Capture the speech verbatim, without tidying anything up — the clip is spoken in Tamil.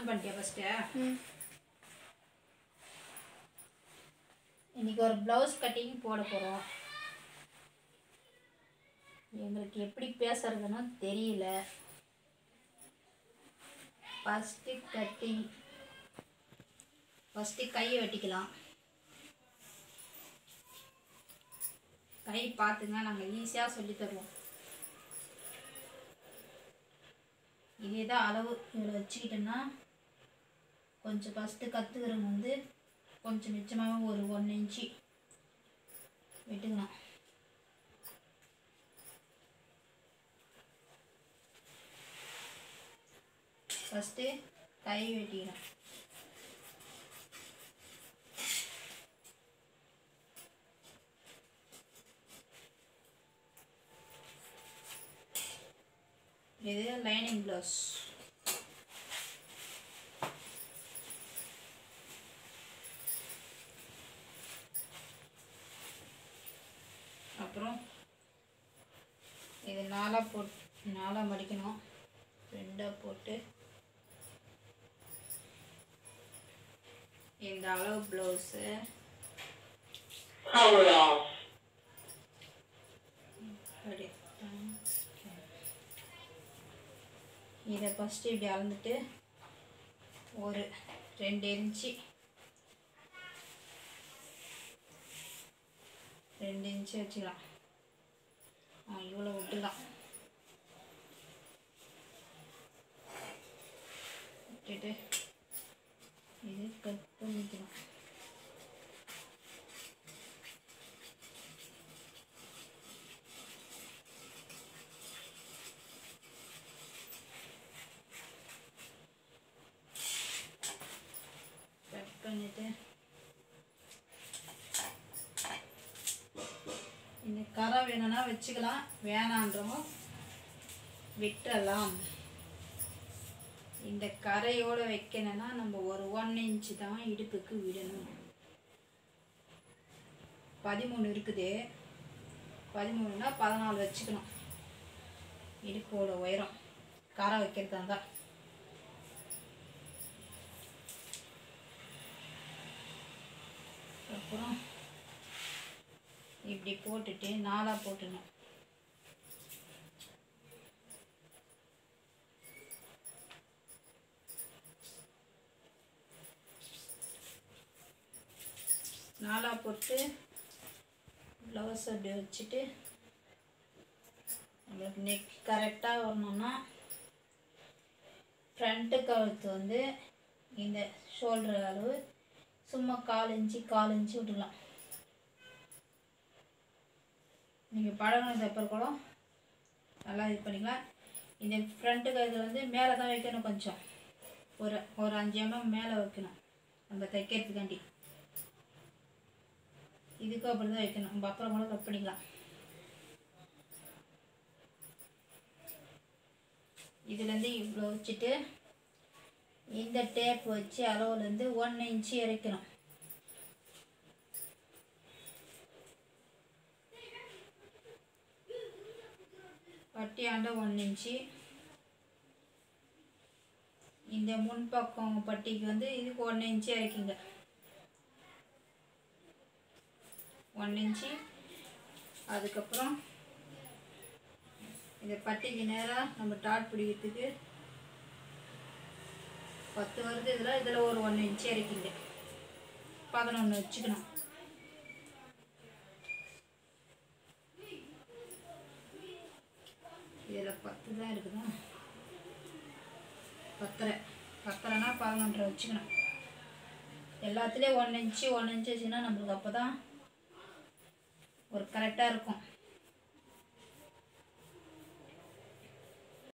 ஆன் பண்ணிட்டியா ஃபஸ்ட்டு? இன்றைக்கி ஒரு ப்ளவுஸ் கட்டிங் போட போகிறோம். எங்களுக்கு எப்படி பேசுறதுன்னு தெரியல. ஃபஸ்ட்டு கட்டிங் ஃபஸ்ட்டு கையை வெட்டிக்கலாம். கை பார்த்துங்க, நாங்கள் ஈஸியாக சொல்லி தருவோம். இதே தான் அளவு இவ்வளோ வச்சுக்கிட்டோன்னா கொஞ்சம் ஃபஸ்ட்டு கற்றுக்கிறவங்க வந்து கொஞ்சம் மிச்சமாக ஒரு ஒன் இன்ச்சு வெட்டுக்கலாம். ஃபஸ்ட்டு கை வெட்டிக்கலாம். இது லைனிங் ப்ளவுஸ். அப்புறம் இது நாலாக போட்டு நாலாக மடிக்கணும். ரெண்டாக போட்டு இந்த அளவு ப்ளவுஸு இதை ஃபஸ்ட்டு இப்படி அளந்துட்டு ஒரு ரெண்டு இன்ச்சு ரெண்டு இன்ச்சு வச்சுக்கலாம். இவ்வளோ விட்டுலாம். விட்டுட்டு இது கட் பண்ணிக்கலாம். கட் பண்ணிட்டு இந்த கரை வேணும்னா வச்சுக்கலாம், வேணான்றவங்க விட்டுறலாம். இந்த கரையோடு வைக்கணும்னா நம்ம ஒரு ஒன் இன்ச்சு தான் இடுப்புக்கு விடணும். பதிமூணு இருக்குது, பதிமூணுனா பதினாலு வச்சுக்கணும் இடுப்போட உயரம் கரை வைக்கிறதா இருந்தால். அப்புறம் இப்படி போட்டுட்டு நாலாக போட்டுணும். நாலாக போட்டு ப்ளவுஸ் அப்படி வச்சுட்டு நம்மளுக்கு நெக் கரெக்டாக வரணும்னா ஃப்ரண்ட்டு கழுத்து வந்து இந்த ஷோல்டர் அளவு சும்மா கால் இன்ச்சு கால் இன்ச்சு விட்டுக்கலாம். நீங்கள் பழகினது அப்புறம் கூட நல்லா இது பண்ணிக்கலாம். இந்த ஃப்ரண்ட்டு கழுத்து வந்து மேலே தான் வைக்கணும், கொஞ்சம் ஒரு ஒரு அஞ்சு எம்எம் மேலே வைக்கணும் நம்ம தைக்கிறதுக்காண்டி. இதுக்கும் அப்படி தான் வைக்கணும். நம்ம அப்புறம் கூட கட் பண்ணிக்கலாம். இதுலேருந்து இவ்வளோ வச்சுட்டு இந்த டேப் வச்சு அளவுலேருந்து ஒன் இன்ச்சு இறக்கணும். பட்டியாண்ட ஒன் இன்ச்சு. இந்த முன்பக்கம் பட்டிக்கு வந்து இதுக்கு ஒன் இன்ச்சு இறக்கிங்க. One inch. அதுக்கப்புறம் இந்த பட்டிக்கு நேராக நம்ம டாட் பிடிக்கிறதுக்கு பத்து வருது. இதில் இதில் ஒரு ஒன்று இன்ச்சு இறக்கிங்க. பதினொன்று வச்சுக்கணும். இதில் பத்து தான் இருக்குதா, பத்தரை பத்தரைனா பதினொன்றரை வச்சுக்கணும். எல்லாத்துலேயும் ஒன் இன்ச்சு ஒன் இன்ச்சு வச்சுன்னா நம்மளுக்கு அப்போ தான் ஒரு கரெக்டாக இருக்கும்.